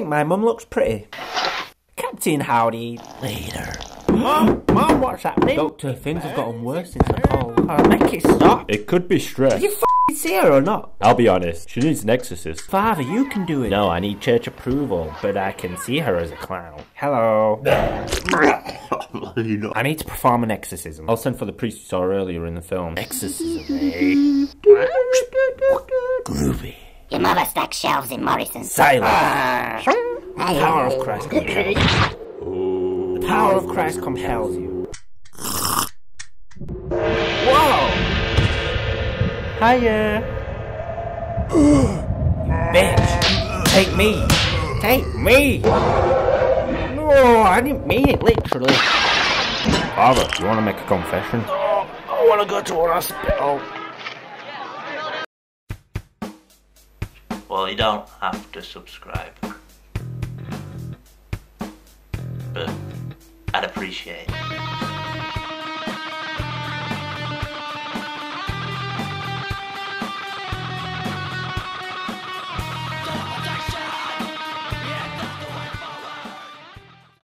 think my mum looks pretty. Captain Howdy. Later. Mom, what's happening? Doctor, things have gotten worse since I called. Oh, make it stop. It could be stress. Did you f***ing see her or not? I'll be honest, she needs an exorcist. Father, you can do it. No, I need church approval, but I can see her as a clown. Hello. I need to perform an exorcism. I'll send for the priest you saw earlier in the film. Exorcism, eh? Groovy. Your mother stacks shelves in Morrison's. Silence. The power of Christ compels you. The power of Christ compels you. Whoa! Hiya! You bitch! Take me! Take me! No, I didn't mean it literally. Father, do you want to make a confession? Oh, I want to go to a hospital. Well, you don't have to subscribe. But I'd appreciate it.